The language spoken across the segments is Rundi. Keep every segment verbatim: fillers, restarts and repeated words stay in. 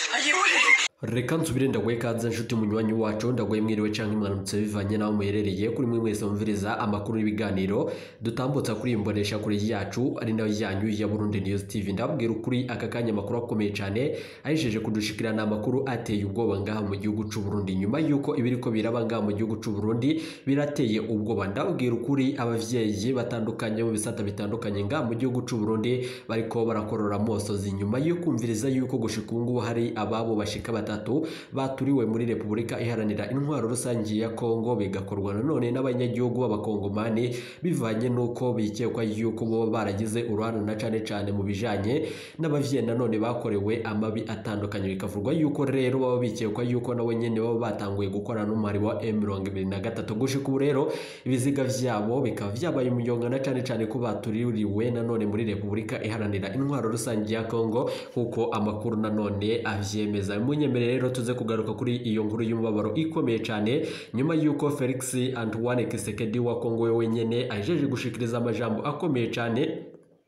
Reka nsubire ndaguye kaza nshuti munywanyi wacu ndaguye mwiriwe canke mwaramutse bivanye naho muherereye kuri mwe mwese mumviriza amakuru n'ibiganiro dutambutsa kuri imbonesha kuri yacu ari nayo yanyu ya Burundi News T V. Ndabwira ukuri aka kanya makuru akomeye cyane ahisheje kudushikirana amakuru ateye ubwoba ngaha mu gihugu c'u Burundi nyuma yuko ibiriko biraba ngaha mu gihugu c'u Burundi birateye ubwoba. Ndabwira ukuri abavyeyi batandukanye mu bisata bitandukanye ngaha mu gihugu c'u Burundi bariko barakorora mosozi nyuma yo kumviriza yuko gushikungu hari ababo bashika batatu baturiwe muri Republika Iharanira Intwaro Rusangi ya Kongo bigakorwa nanone n'abanyagihugu b'abakongomani bivanye nuko bikekwa yuko bo baragize uruhare na cane cane mu bijanye n'abavye nanone bakorewe amabi atandukanye bikavurwa yuko rero baba bikekwa yuko nawe nyene baba batanguye gukora n'umari wa M mirongo ibiri na gatatu gushika ubu rero ibiziga vyabo bikaba vyabaye umuyonga na cane cane ko baturiwe nanone muri Republika Iharanira Intwaro Rusangi ya Kongo kuko amakuru nanone avyemeza. Munyemere rero tuze kugaruka kuri iyo nkuru y'umubabaro ikomeye cyane nyuma yuko Felix Antoine Tshisekedi wa Kongo wenyene ajeje gushikiriza amajambo akomeye cyane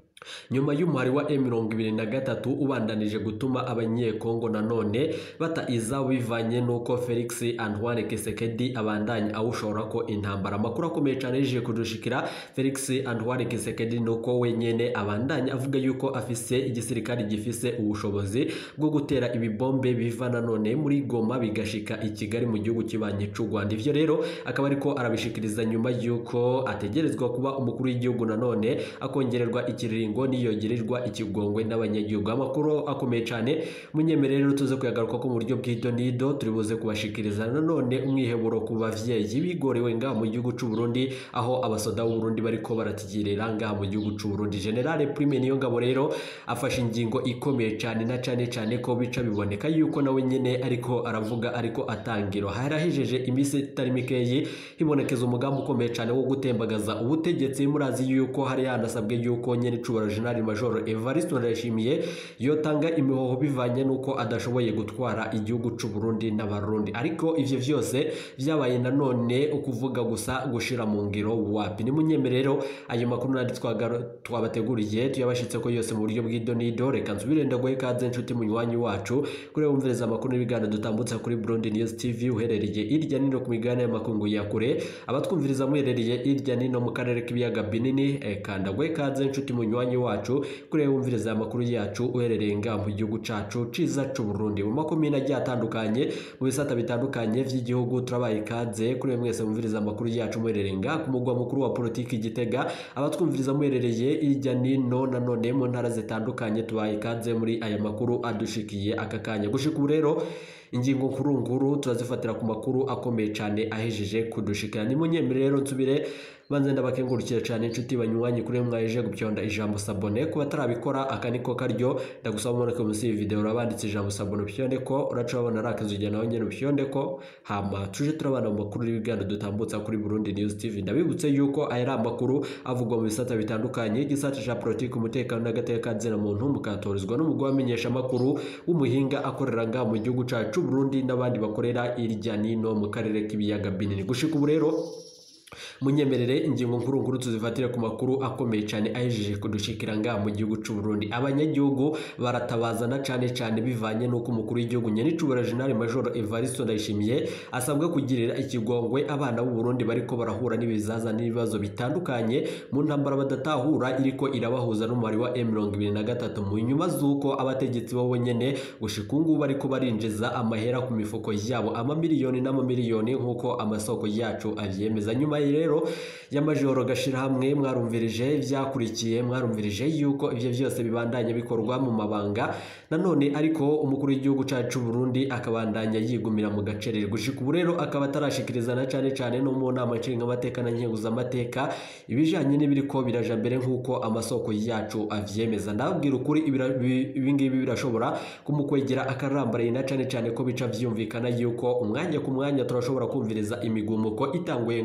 nyuma y'umuhari wa M mirongo ibiri na gatatu ubandanije gutuma abanyekongo nanone bata izabo bivanye nuko Felix Antoine Tshisekedi abandanya awushora ko intambara. Amakuru akomeye cyane yije kudushikira Felix Antoine Tshisekedi nuko wenyene abandanya avuga yuko afise igisirikari gifise ubushobozi bwo gutera ibibombe biva nanone muri Goma bigashika i Kigali mu gihugu kibanye c'u Rwanda. Ivyo rero akaba ariko arabishikiriza nyuma yuko ategerezwa kuba umukuru w'igihugu nanone akongererwa ikiriri ngo niyogererwa ikigongwe n'abanyagihugu. Amakuru akomeye cyane munyemerero tuze kuyagaruka ko mu buryo bw'ito nido turibuze kubashikiriza nanone umwiheburo ku bavyeyi bigorewe ngaha mu gihugu c'u Burundi aho abasoda b'u Burundi bariko baratigirira ngaha mu gihugu c'u Burundi. General Prime Niyongabo rero afashe ingingo ikomeye cyane na cane cyane ko bica biboneka yuko nawe nyene ariko aravuga ariko atangiro harahejeje imise itari mikeyi hibonekeza umugambi ukomeye cyane wo gutembagaza ubutegetsi. Murazi yuko hari yanasabwe yuko nyene cubara General Major Evariste Ndayishimiye yotanga imihoho bivanye nuko adashoboye gutwara igihugu c'u Burundi n'abarundi, ariko ivyo vyose vyabaye nanone ukuvuga gusa gushira mu ngiro wapi. Ni munyemerero ayo makuru nandi twabateguriye tuyabashitse ko yose mu buryo bw'idonido. Reka nsubire ndagoye kaze nshuti munywanyi wacu kuri wumviriza amakuru n'ibiganiro dutambutsa kuri Burundi News T V uherereye irya nino ku migabane y'amakungu ya kure, abatwumviriza muherereye irya nino mu karere k'ibiyaga binini kanda gwe kaze nshuti munywanyi wacu kuri wumviriza amakuru yacu uherereye nga mu gihugu cacu ciza c'u Burundi mu makomine agiye atandukanye mu bisata bitandukanye vy'igihugu. Turabaye kaze kuri mwese mumviriza amakuru yacu muherereye nga ku mugwa mukuru wa politiki Gitega, abatwumviriza muherereye irya nino nanone mu ntara zitandukanye tubaye kaze muri aya makuru adushikiye aka kanya. Gushika rero ingingo nkuru nkuru turazifatira ku makuru akomeye cyane ahejeje kudushikira. Ni munyemerero nsubire banze ndabakengurukira cyane inshuti banywanyi kuri mwaje gupyonda ijambo sabone kuba tarabikora akaniko karyo ndagusaba mu ko musi video urabanditse ijambo sabone pyonde ko uracabona rakazugira nawe nyene pyonde ko hama tuje turabana mu makuru y'ibiganda dutambutsa kuri Burundi News T V. Ndabibutse yuko ayira amakuru avugwa mu bisata bitandukanye igisata ca politique umutekano n'agateka zina muntu mukatorizwa n'umugwa wamenyesha amakuru w'umuhinga akorera nga mu gihugu cacu Burundi n'abandi bakorera irya nino mu karere k'ibiyaga binini. Gushika ubu rero munyemerere ingingo nkuru nkuru tuzifatira ku makuru akomeye cyane ahejeje kudushikira nga mu gihugu c'u Burundi. Abanyagihugu baratabazana cyane cyane bivanye nuko umukuru w'igihugu nyene cubara General Major Evariste Ndayishimiye asabwa kugirira ikigongwe abana b'u Burundi bariko barahura n'ibizaza n'ibibazo bitandukanye mu ntambara badatahura iriko irabahuza n'umari wa M mirongo ibiri na gatatu mu nyuma zuko abategetsi bo nyene gushikungu bariko barinjiza amahera ku mifuko yabo ama miliyoni n'ama miliyoni nkuko amasoko yacu avyemeza. Nyuma rero y'amajoro gashira hamwe mwarumvirije vyakurikiye mwarumvirije yuko ivyo vyose bibandanya bikorwa mu mabanga nanone, ariko umukuru w'igihugu cacu Burundi akabandanya yigumira mu gacerere. Gushika ubu rero akaba tarashikiriza na cane cane no mu nama nshinga amateka na nkenguza amateka ibijanye n'ibiriko biraja mbere nkuko amasoko yacu avyemeza. Ndabwira ukuri ibingibi birashobora kumukwegera akarambaraye na cane cane ko bica vyumvikana yuko umwanya ku mwanya turashobora kumviriza imigumuko itanguye ngaha mu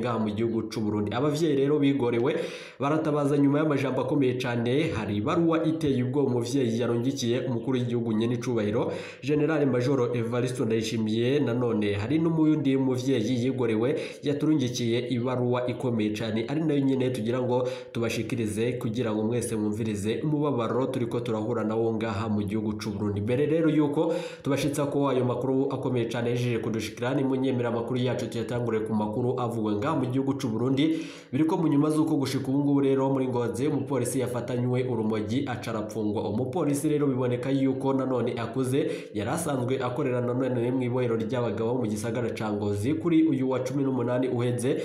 gihugu c'u Burundi. Abavyeyi rero bigorewe baratabaza nyuma y'amajambo akomeye cyane. Hari baruwa iteye ubwo umuvyeyi yarongikiye umukuru w'igihugu nyene icubahiro General Major Evariste Ndayishimiye. Nanone hari n'umuyundi muvyeyi yigorewe yaturungikiye ibaruwa ikomeye cyane, ari nayo nyene tugira ngo tubashikirize kugira ngo mwese mwumvirize umubabaro turiko turahura nawo ngaha mu gihugu c'u Burundi. Mbere rero yuko tubashitsa ko ayo makuru akomeye cyane yejeje kudushikira, ni munyemera amakuru yacu tuyatangure ku makuru avugwa ngaha mu gihugu c'u Burundi. Biriko mu nyuma z'uko gushika ubu ngubu rero muri Ngozi umupolisi yafatanywe urumogi acarapfungwa. Umupolisi rero biboneka yuko nanone akuze, yarasanzwe akorera nanone mu ibohero ry'abagabo mu gisagara ca Ngozi. Kuri uyu wa cumi n'umunani uheze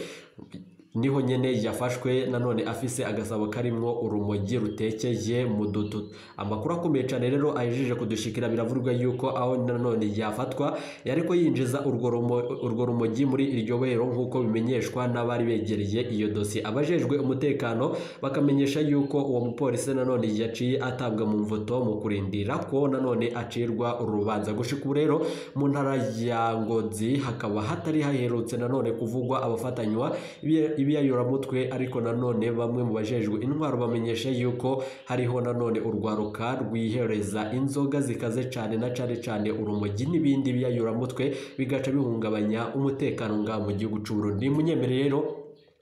niho nyene yafashwe nanone afise agasabo karimwo urumogi rutekeye mu dutu. Amakuru akomeye cyane rero ajeje kudushikira, biravurwa yuko aho nanone yafatwa yariko yinjiza urwo urwo rumogi muri iryo bohero nkuko bimenyeshwa n'abari begereye iyo dossier. Abajejwe umutekano bakamenyesha yuko uwo mupolisi nanone yaciye atabwa mu mvuto mu kurindira ko nanone acirwa urubanza. Gushika rero mu ntara ya Ngozi hakaba hatari haherutse nanone kuvugwa abafatanywa ibiyayuramutwe, ariko nanone bamwe mu bajejwe intwaro bamenyesha yuko hariho nanone urwaruka rwihereza inzoga zikaze cyane na cyane cyane urumogi n'ibindi biyayuramutwe bigaca bihungabanya umutekano ngaha mu gihugu c'u Burundi. Munyemere rero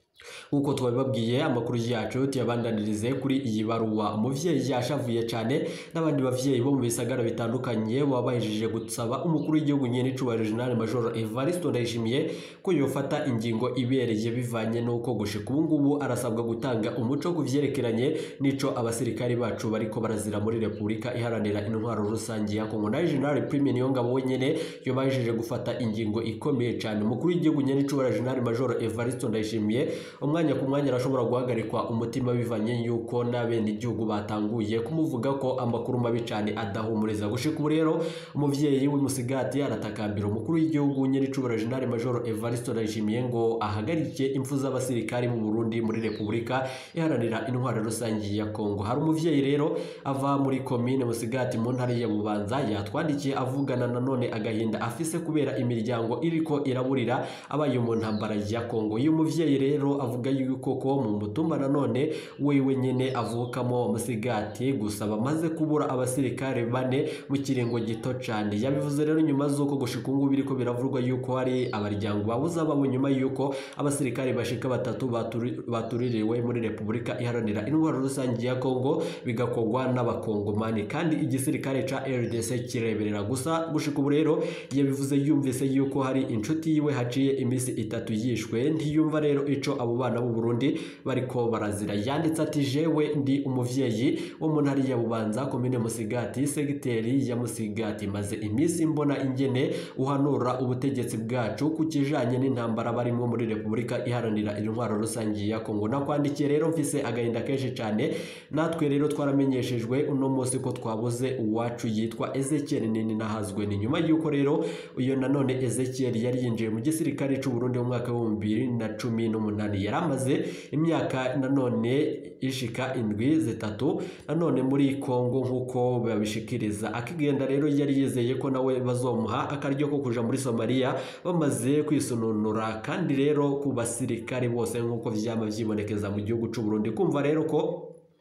uko twabibabwiye amakuru yacu tuyabandanirize kuri iyi baruwa. Umuvyeyi yashavuye cyane n'abandi bavyeyi bo mu bisagara bitandukanye wabahejije gusaba umukuru w'igihugu nyene icubahiro General Major Evariste Ndayishimiye ko yofata ingingo ibereye, bivanye nuko gushika ubu ngubu arasabwa gutanga umuco kuvyerekeranye nico abasirikari bacu bariko barazira muri Republika Iharanira Intwaro Rusange ya Kongo. Na General Prime Niyongabo wenyene yobahejije gufata ingingo ikomeye cyane. Umukuru w'igihugu nyene icubahiro General Major Evariste Ndayishimiye umwanya ku mwanya arashobora guhagarikwa umutima bivanye yuko n'abene igihugu batanguye kumuvuga ko amakuru mabi cyane adahumuriza. Gushika ubu rero umuvyeyi w'umusigati aratakambira umukuru w'igihugu nyene icubahiro General Major Evariste Ndayishimiye ngo ahagarike impfu z'abasirikari mu Burundi muri Republika Iharanira Intwaro Rusange ya Kongo. Hari umuvyeyi rero ava muri komine Musigati mu ntara ya Bubanza yatwandikiye avugana nanone agahinda afise kubera imiryango iriko iraburira abaye mu ntambara ya Kongo. Uyu muvyeyi rero avuga yuko ko mu mutumba nanone wewe nyene avukamo Musigati gusa bamaze kubura abasirikare bane mu kirengo gito cyane. Yabivuze rero nyuma z'uko gushika ubu biriko biravurwa yuko hari abaryango babuza babo nyuma yuko abasirikare bashika batatu batuririwe muri Republika Iharanira Intwaro Rusange ya Kongo bigakogwa n'abakongomani, kandi igisirikare ca R D C kireberera gusa. Gushika ubu rero yabivuze yumvise yuko hari inshuti yiwe haciye imisi itatu yishwe, ntiyumva rero ico abo bana b'u Burundi bariko barazira. Yanditse ati jewe ndi umuvyeyi wo mu ntara ya Bubanza komine Musigati segiteri ya Musigati, maze imisi mbona ingene uhanura ubutegetsi bwacu ku kijanye n'intambara barimo muri Republika Iharanira Intwaro Rusange ya Kongo. Nakwandikiye rero mfise agahinda kenshi cyane. Natwe rero twaramenyeshejwe uno munsi ko twabuze uwacu yitwa Ezekiel Nini nahazwe. Ni nyuma yuko rero uyo nanone Ezekiel yari yinjiye mu gisirikare c'u Burundi mu mwaka wa bibiri na cumi n'umunani. Yaramaze imyaka nanone ishika indwi zitatu nanone muri Kongo nkuko babishikiriza. Akigenda rero yari yizeye ko nawe bazomuha akaryo ko kuja muri Somalia bamaze kwisununura, kandi rero ku basirikare bose nkuko vyama vyibonekeza mu gihugu c'u Burundi kumva rero ko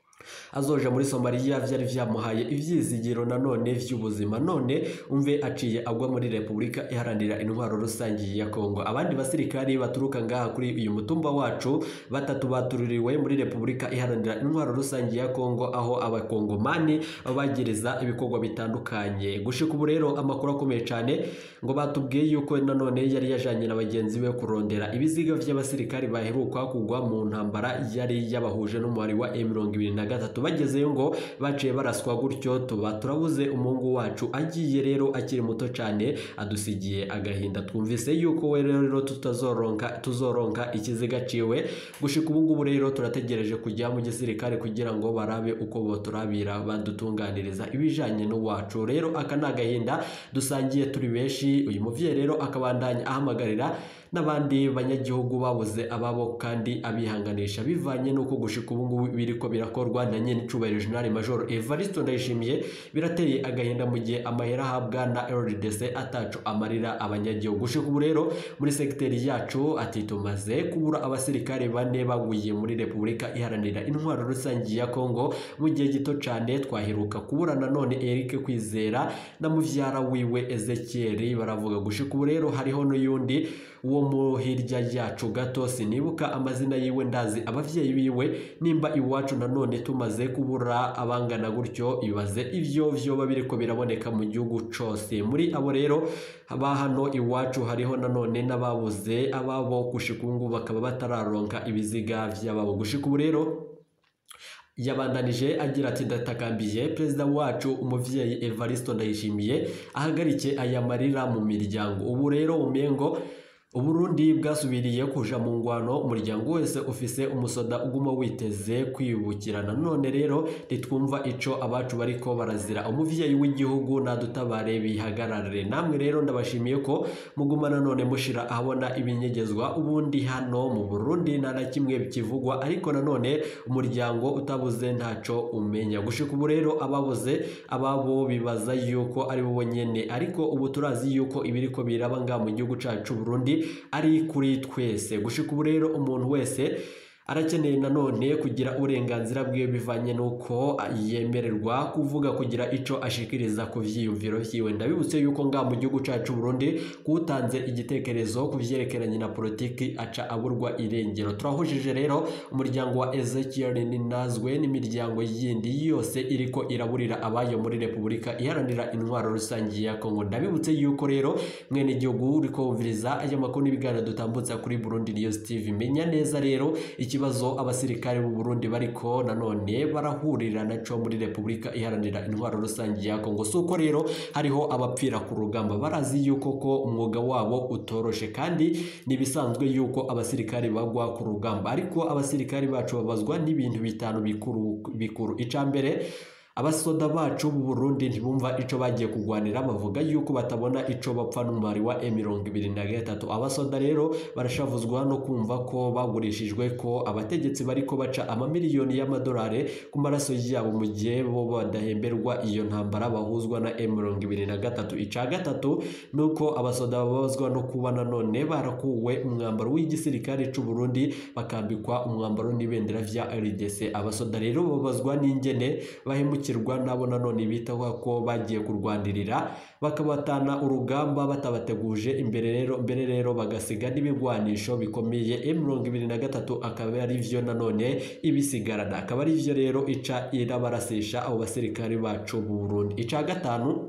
azoja muri Somalia vyari vyamuhaye ivyizigiro nanone vy'ubuzima, none umve aciye agwa muri Republika Iharanira Intwaro Rusange ya Kongo. Abandi basirikari baturuka ngaha kuri uyu mutumba wacu batatu batuririwe muri Republika Iharanira Intwaro Rusange ya Kongo, aho abakongomani bagereza ibikorwa bitandukanye. Gushika ubu rero amakuru akomeye cyane ngo batubwiye yuko nanone yari yajanye na bagenzi be kurondera ibiziga vy'abasirikari baheruka kugwa mu ntambara yari yabahuje n'umuhari wa M mirongo ibiri na gatatu. Bagezeyo ngo baciye baraswa gutyo tuba turabuze umungu wacu agiye rero akiri muto cyane adusigiye agahinda. Twumvise yuko we rero tutazoronka tuzoronka ikiziga ciwe. Gushika ubu ngubu rero turategereje kujya mu gisirikare kugira ngo barabe uko boturabira badutunganiriza ibijanye n'uwacu. Rero aka nagahinda dusangiye turi beshi. Uyu muvye rero akabandanya ahamagarira n'abandi banyagihugu babuze ababo kandi abihanganisha bivanye nuko gushika ubu ngubu biriko birakorwa na nyene icubahiro General Major Evariste Ndayishimiye birateye agahinda mu gihe amahera ahabwa na R D C ataco amarira abanyagihugu. Gushika ubu rero muri sekiteri yacu ati tumaze kubura abasirikare bane baguye muri Repubulika Iharanira Intwaro Rusangi ya Kongo mu gihe gito cyane. Twaheruka kubura nanone Eric Kwizera na muvyara wiwe Ezekiel baravuga. Gushika ubu rero hariho n'uyundi uwo mu hirya yacu gato sinibuka amazina yiwe, ndazi abavyeyi biwe. Nimba iwacu nanone tumaze kubura abangana gutyo, ibaze ivyo vyoba biriko biraboneka mu gihugu cose. Muri abo rero haba hano iwacu hariho nanone n'ababuze ababo gushika ubu bakaba batararonka ibiziga vy'ababo. Gushika ubu rero yabandanije agira ati ndatakambiye perezida wacu umuvyeyi Evariste Ndayishimiye ahagarike aya marira mu miryango. Ubu rero umengo Uburundi bwasubiriye kuja mu ngwano, umuryango wese ufise umusoda uguma witeze kwibukirana. None rero nitwumva ico abacu bariko barazira, umuvyeyi w'igihugu nadutabare bihagararire. Namwe rero ndabashimiye ko mugumana none mushira ahabona ibinyegezwa. Ubundi hano mu Burundi nta na kimwe kivugwa, ariko nanone umuryango utabuze ntaco umenya. Gushika ubu rero ababuze ababo bibaza yuko ari bo nyene, ariko ubu turazi yuko ibiriko biraba nga mu gihugu cacu Burundi ari kuri twese. Gushika ubu rero umuntu wese arakeneye nanone kugira uburenganzira bwe bivanye nuko yemererwa kuvuga, kugira ico ashikiriza ku vyiyumviro vyiwe. Ndabibutse yuko nga mu gihugu cacu Burundi kutanze igitekerezo kuvyerekeranye na politiki aca aburwa irengero. Turahujije rero umuryango wa Ezekiel Ninazwe n'imiryango yindi yose iriko iraburira abayo muri Repubulika Iharanira Intwaro Rusangi ya Kongo. Ndabibutse yuko rero mwene igihugu uriko wumviriza aya makuru n'ibiganiro dutambutsa kuri Burundi News T V, menya neza rero ikibazo abasirikare b'u Burundi bariko nanone barahurira naco muri Repubulika Iharanira Intwaro Rusangi ya Kongo. Suko rero hariho abapfira ku rugamba, barazi yuko ko umwuga wabo utoroshe kandi nibisanzwe yuko abasirikare bagwa ku rugamba, ariko abasirikare bacu babazwa n'ibintu bitanu bikuru bikuru. Icambere, abasoda bacu mu Burundi ntibumva ico bagiye kugwanira, bavuga yuko batabona ico bapfa n'umwari wa M ishirini na gatatu. Abasoda rero barashavuzwa no kumva ko bagurishijwe, ko abategetsi bariko baca amamiliyoni y'amadolari ku maraso yabo mu gihe bo badahemberwa iyo ntambara bahuzwa na M ishirini na gatatu. Ica gatatu nuko abasoda babazwa no kuba nanone barakuwe umwambaro w'igisirikare c'u Burundi bakambikwa umwambaro n'ibendera vya R D C. Abasoda rero babazwa n'ingene bahemuka nabo nanone bitaho ko bagiye kurwanirira bakabatana urugamba batabateguje imbere rero mbere rero bagasiga n'ibigwanisho bikomeye. M ishirini na gatatu akaba ari vyo nanone ibisigarana, akaba ari vyo rero ica irabarasisha abo basirikare bacu mu Burundi. Ica gatanu,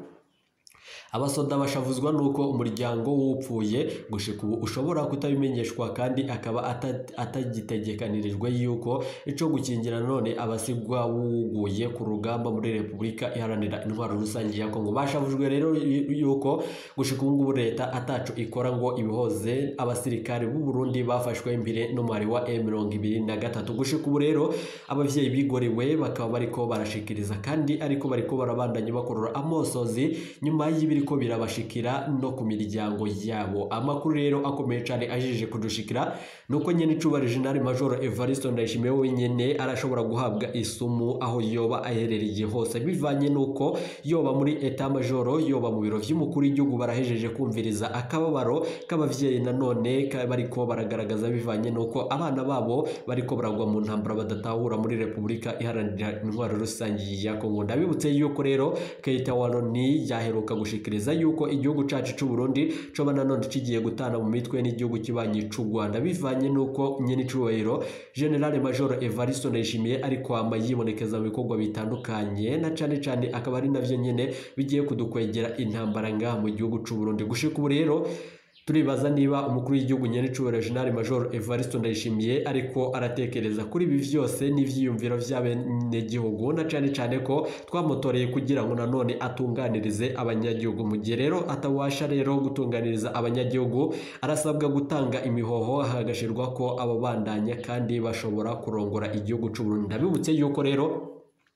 abasoda bashavuzwa nuko umuryango wupfuye gushika ubu ushobora kutabimenyeshwa kandi akaba atagitegekanirijwe yuko ico gukingira none abasigwa wuguye ku rugamba muri Repubulika Iharanira Intwaro Rusangi ya Kongo. Bashavujwe rero yuko gushika ubu ngubu leta ataco ikora ngo ibihoze abasirikare b'u Burundi bafashwe imbere n'umwari wa M ishirini na gatatu. Gushika ubu rero abavyeyi bigorewe bakaba bariko barashikiriza kandi ariko bariko barabandanya bakorora amosozi nyuma y'ibiriko birabashikira no ku miryango yabo. Amakuru rero akomeye cyane ajije kudushikira nuko nyene icubahiro General Major Evariste Ndayishimiye wenyene arashobora guhabwa isumu aho yoba aherereye hose, bivanye nuko yoba muri Etat Major yoba mu biro vy'umukuru w'igihugu barahejeje kumviriza akababaro k'abavyeyi nanone bariko baragaragaza, bivanye nuko abana babo bariko baragwa mu ntambara badatahura muri Repubulika Iharanira Intwaro Rusangi ya Kongo. Ndabibutse yuko rero Keita Waloni yaheruka gushikiriza yuko igihugu cacu c'u Burundi coba nanone kigiye gutana mu mitwe n'igihugu kibanyi c'u Rwanda, bivanye nuko nyene icubahiro General Major Evariste Ndayishimiye ariko ama yibonekeza mu bikorwa bitandukanye, na cane cane akaba ari navyo nyene bigiye kudukwegera intambara ngaha mu gihugu c'u Burundi. Gushika ubu rero turibaza niba umukuru w'igihugu nyene icubahiro General Major Evariste Ndayishimiye ariko aratekereza kuri ibi vyose n'ivyiyumviro vy'abene gihugu, na cane cane ko twamutoreye kugira ngo nanone atunganirize abanyagihugu. Mu gihe rero atawasha rero gutunganiriza abanyagihugu, arasabwa gutanga imihoho hagashirwa ko ababandanya kandi bashobora kurongora igihugu c'u Burundi. Ndabibutse yuko rero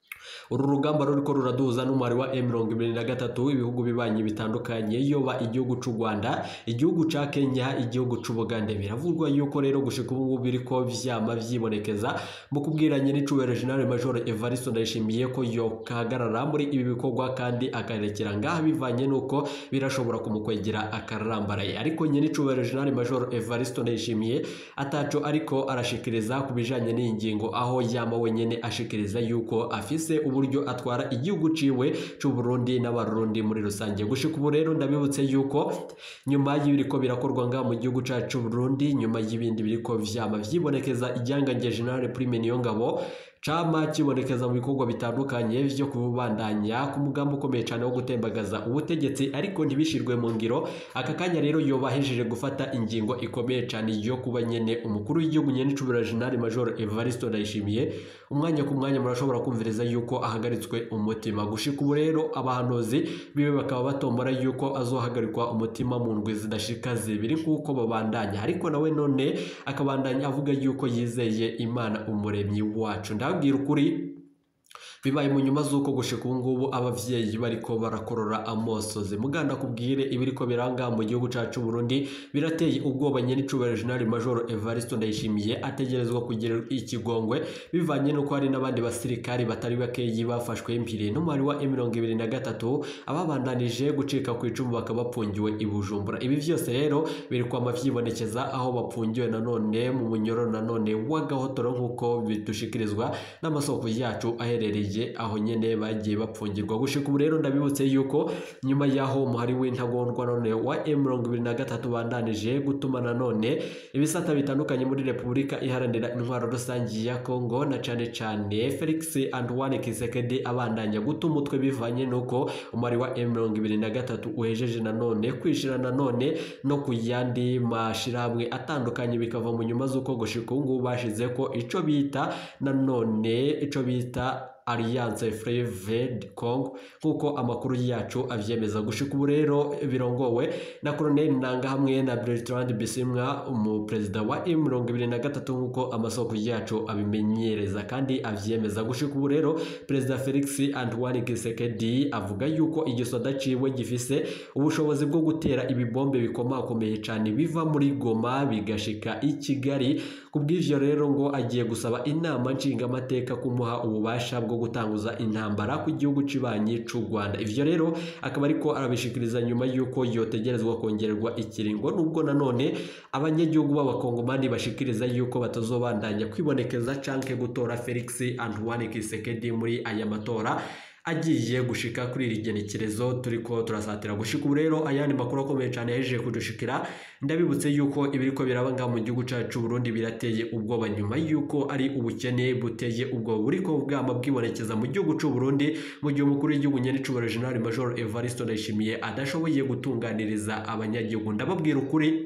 uru rugamba ruriko ruraduza n'umubare wa M mirongo ibiri na gatatu ibihugu bibanye bitandukanye yoba igihugu c'u Rwanda igihugu ca Kenya igihugu c'u Bugande biravugwa yuko rero gushika ubu biriko vyama vyibonekeza mu kubwiranye n'icubahiro General Major Evariste Ndayishimiye ko yokahagarara muri ibi bikorwa kandi akarekera ngaha bivanye nuko birashobora kumukwegera akarambaraye ariko nyene icubahiro General Major Evariste Ndayishimiye ataco ariko arashikiriza kubijanye n'ingingo aho yama wenyene ashikiriza yuko afise uburyo atwara igihugu ciwe c'u Burundi n'abarundi muri rusange gushika ubu rero ndabibutse yuko nyuma y'ibiriko birakorwa nga mu gihugu cacu Burundi nyuma y'ibindi biriko vyama vyibonekeza ijyangange General Prime Niyongabo Chama kibonekeza mu bikorwa bitandukanye byo kubandanya ku mugambo ukomeye cyane wo gutembagaza ubutegetsi ariko ntibishirwe mu ngiro aka kanya rero yobahejeje gufata ingingo ikomeye cyane yo kuba nyene umukuru w'igihugu nyene c'ubura General Major Evariste Ndayishimiye umwanya ku mwanya murashobora kumvireza yuko ahagaritswe umutima gushika ubu rero abahanuzi bibe bakaba batombora yuko azohagarikwa umutima mu ndwi zidashika zibiri kuko babandanya ariko nawe none akabandanya avuga yuko yizeye Imana umuremyi wacu ndabwira ukuri bibaye mu nyuma z'uko gushika ubu ngubu abavyeyi bariko barakorora amosozi muganda kubwire ibiriko biranga mu gihugu cacu Burundi birateye ubwoba nyene icubahiro General Major Evariste Ndayishimiye ategerezwa kugira ikigongwe bivanye no ko hari n'abandi basirikari batari bakeyi bafashwe impire n'umwari wa M mirongo ibiri na gatatu ababandanije gucika ku icumu bakabapfungiwe i Bujumbura ibi vyose rero biri kwa mavyibonekeza aho bapfungiwe nanone mu munyoro nanone w'agahotoro nk'uko bidushikirizwa n'amasoko yacu aherereye aho nyene bagiye bapfungirwa gushika ubu rero ndabibutse yuko nyuma yaho umuhari w'intagondwa none wa M mirongo ibiri na gatatu bandanije gutuma nanone ibisata bitandukanye muri Republika iharanira intwaro rusangi ya Kongo na cane cane Felix Antoine Tshisekedi abandanya gutuma umutwe bivanye nuko umuhari wa M mirongo ibiri na gatatu uhejeje nanone kwishira nanone no kuyandi mashiramwe atandukanye bikava mu nyuma z'uko gushika ubu bashize ko ico bita nanone ico bita Alliance Fleuve Congo kuko amakuru yacu avyemeza gushika ubu rero birongowe na Colonel Nanga hamwe na Bertrand Bisimwa umu president wa M mirongo ibiri na gatatu nkuko amasoko yacu abimenyereza kandi avyemeza gushika ubu rero President Felix Antoine Tshisekedi avuga yuko igisoda ciwe gifise ubushobozi bwo gutera ibibombe bikomakomeye cyane biva muri Goma bigashika i Kigali kubw'ivyo rero ngo agiye gusaba inama nshinga amateka kumuha ububasha bwo gutanguza intambara ku gihugu cibanyi c'u Rwanda ivyo rero akaba ariko arabishikiriza nyuma yuko yotegerezwa kongererwa ikiringo nubwo nanone abanyagihugu b'abakongomani bashikiriza yuko batazobandanya kwibonekeza canke gutora Felix Antoine Tshisekedi muri aya matora agiye gushika kuri iri genekerezo turiko turasatira gushika ubu rero ayandi makuru akomeye cyane yaje kudushikira ndabibutse yuko ibiriko birabanga mu gihugu cacu Burundi birateye ubwoba nyuma yuko ari ubukene buteye ubwo buriko bwama bwibonekeza mu gihugu c'u Burundi mu gihe umukuru w'igihugu nyene c'ubura General Major Evariste Ndayishimiye adashoboye gutunganiriza abanyagihugu ndababwira ukuri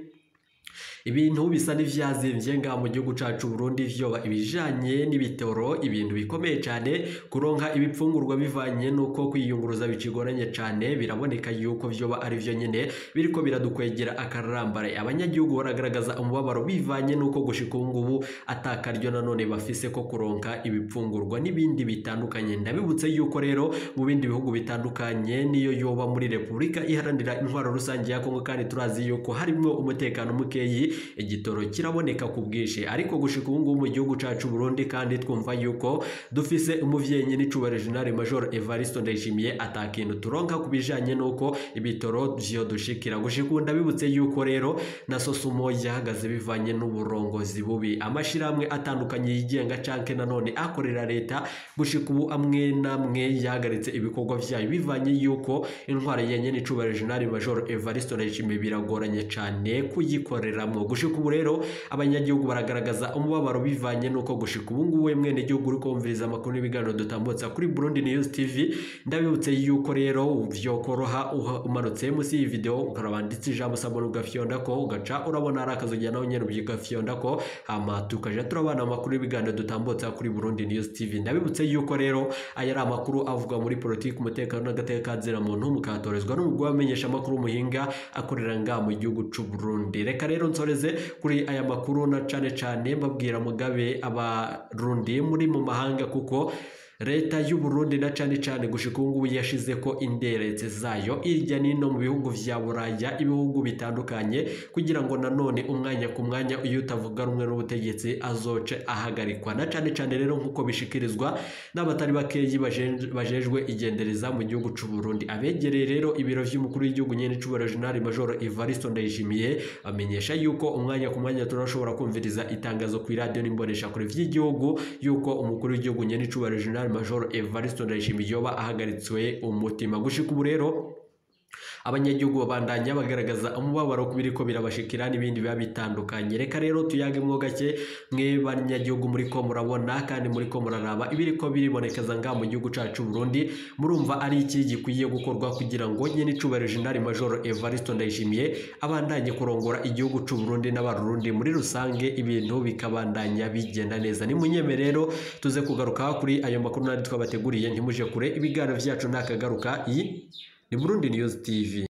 ibintu bisa n'ivyazimvye nga mu gihugu cacu Burundi vyoba ibijanye n'ibitoro ibintu bikomeye cyane kuronka ibipfungurwa bivanye nuko kwiyunguruza bicigoranye cyane biraboneka yuko vyoba ari vyo nyene biriko biradukwegera akarambara abanyagihugu baragaragaza umubabaro bivanye nuko gushika ubu ngubu atakaryo nanone bafise ko kuronka ibipfungurwa n'ibindi bitandukanye ndabibutse yuko rero mu bindi bihugu bitandukanye niyo yoba muri Republika iharanira intwaro rusangi ya Kongo kandi turazi yuko harimo umutekano mukeyi igitoro kiraboneka ku bwinshi ariko gushika ubu ngubu mu gihugu cacu Burundi kandi twumva yuko dufise umuvyeyi nyene c'ubura General Major Evariste Ndayishimiye atakintu turonka kubijanye nuko ibitoro vyo dushikira gushika ubu ndabibutse yuko rero na Sosumo yahagaze bivanye n'uburongozi bubi amashiramwe atandukanye yigenga canke nanone akorera leta gushika ubu amwe namwe yahagaritse ibikorwa vyayo bivanye yuko intwara ya nyene c'ubura General Major Evariste Ndayishimiye biragoranye cane kuyikoreramwo gushika ubu rero abanyagihugu baragaragaza umubabaro bivanye nuko gushika ubu ngubu mwene gihugu uri kumviriza amakuru n'ibiganiro dutambutsa kuri Burundi News T V ndabibutse yuko rero vyokoroha umanutse musi iyi video ukarabanditse ijambo sabone ugafyonda ko ugaca urabona ari akazojya nawe nyene ubyigafyonda ko hama tukaje turabana amakuru n'ibiganiro dutambutsa kuri Burundi News T V ndabibutse yuko rero aya ari amakuru avuga muri politiki umutekano n'agateka kazira muntu mukatorezwa n'umugwa wamenyesha amakuru muhinga akorera nga mu gihugu c'u Burundi reka rero nsoreze kuri aya makuru na cane cane mbabwira Mugabe abarundi muri mu mahanga kuko leta y'u Burundi na cane cane gushika ubu yashize ko inderetse zayo irya nino mu bihugu vya Buraya ibihugu bitandukanye kugira ngo nanone umwanya ku mwanya iyo utavuga rumwe n'ubutegetsi azoce ahagarikwa na cane cane rero nkuko bishikirizwa n'abatari bakeyi bajejwe igendereza mu gihugu c'u Burundi abegereye rero ibiro vy'umukuru w'igihugu nyene c'ubura General Major Evariste Ndayishimiye bamenyesha yuko umwanya ku mwanya turashobora kumviriza itangazo ku radio n'imbonesha kure vy'igihugu yuko umukuru w'igihugu nyene c'ubura General Major Evariste Ndayishimiye yoba ahagaritswe umutima gushika ubu rero abanyagihugu babandanya bagaragaza umubabaro kubiriko birabashikira n'ibindi biba bitandukanye reka rero tuyage mwo gake mwe banyagihugu muri ko murabona kandi muri ko muraraba ibiriko biribonekeza nga mu gihugu cacu Burundi murumva ari iki gikwiye gukorwa kugira ngo nyene icubahiro General Major Evariste Ndayishimiye abandanye kurongora igihugu c'u Burundi n'abarundi muri rusange ibintu bikabandanya bigenda neza ni munyeme rero tuze kugaruka kuri ayo makuru nari twabateguriye ntimuje kure ibiganiro vyacu nakagaruka iyi ni Burundi News T V.